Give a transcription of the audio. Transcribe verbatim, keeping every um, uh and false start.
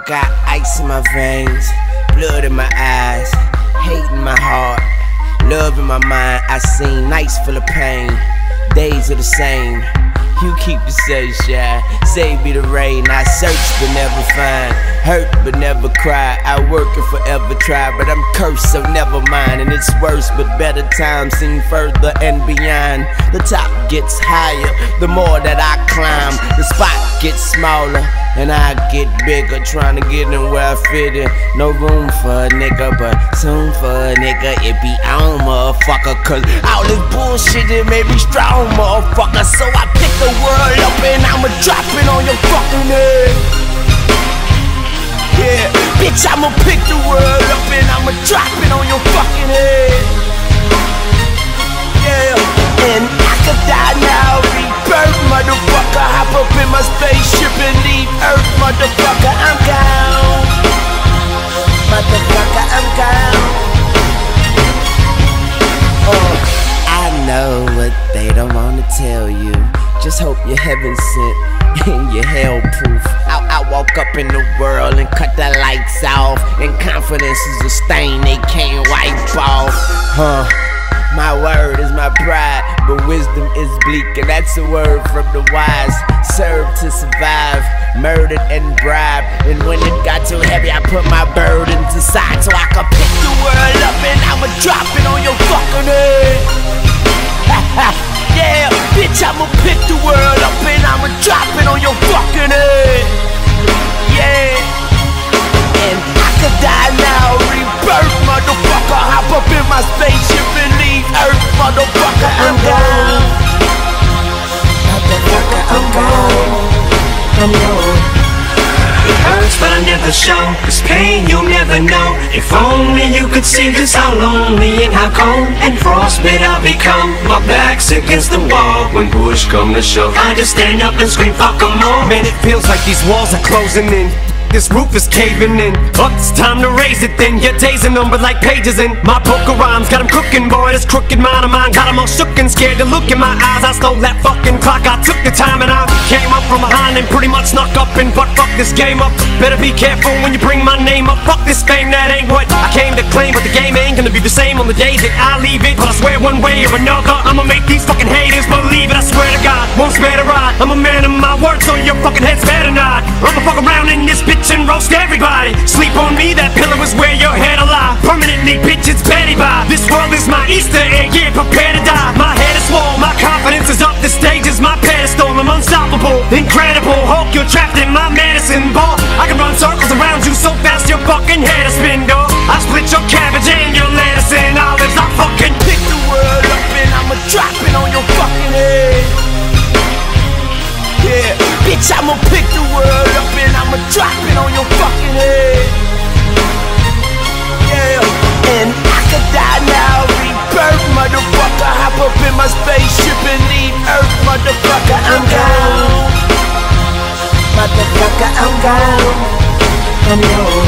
Got ice in my veins, blood in my eyes, hate in my heart, love in my mind. I seen nights full of pain, days are the same. You keep the sunshine, save me the rain. I search but never find, hurt but never cry. I work and forever try, but I'm cursed so never mind. And it's worse but better times seem further and beyond. The top gets higher, the more that I climb. The spot gets smaller and I get bigger, trying to get in where I fit in. No room for a nigga, but soon for a nigga it be on, motherfucker. Cause all this bullshit it made me strong, motherfucker. So I pick the world up and I'ma drop it on your fucking head. Yeah, bitch, I'ma pick the world up and I'ma drop it on your fucking head. Yeah, and I could die now, rebirth, motherfucker. Hop up in my spaceship and leave Earth, motherfucker. I'm gone, motherfucker, I'm gone. Oh, I know what they don't wanna tell you. Just hope you're heaven sent and you're hell proof. I, I walk up in the world and cut the lights off, and confidence is a stain they can't wipe off. Huh. My word is my pride, but wisdom is bleak, and that's a word from the wise. Serve to survive, murdered and bribed. And when it got too heavy, I put my burdens aside so I could pick the world up and I'ma drop it on your fucking head. Yeah, bitch, I'ma pick the world up and I'ma drop it on your fucking head. Yeah, and I could die now, rebirth, motherfucker. Hop up in my spaceship and leave Earth, motherfucker. I'm gone, motherfucker, I'm gone, I'm gone. It hurts but I never show, this pain you'll never know. If only you could see just how lonely and how cold and frostbit I've become. My back's against the wall when push come to shove. I just stand up and scream fuck 'em all. Man, it feels like these walls are closing in, this roof is caving in. Up, it's time to raise it then. Your days are numbered like pages in my book of rhymes. Got 'em cooking, boy, this crooked mind of mine got 'em all shook and scared to look in my eyes. I stole that fucking clock, I took the time and I came up from behind and pretty much snuck up and butt fuck this game up. Better be careful when you bring my name up. Fuck this fame, that ain't what I came to claim. But the game ain't gonna be the same on the days that I leave it. But I swear one way or another I'ma make these fucking haters believe it. I swear to God, won't spare the ride. I'm a man of my word, so your fucking head's better not. I'ma fuck around in this bitch and roast everybody. Sleep on me, that pillow is where your head alive. Permanently, bitch, it's Betty by. This world is my Easter egg, yeah, prepare to die. My head is swole, my confidence is up. The stage is my pedestal, I'm unstoppable, incredible Hulk, you're trapped in my medicine ball. I can run circles around you so fast your fucking head is spin, dog. I split your cabbage and your lettuce and olives. I fucking pick the world up and I'ma drop it on your fucking head. Yeah, bitch, I'ma pick the world up and I'ma drop it on your fucking head. Yeah, and I could die now, rebirth, motherfucker. Hop up in my spaceship and leave Earth, motherfucker. I'm gone, motherfucker, I'm gone, I'm gone.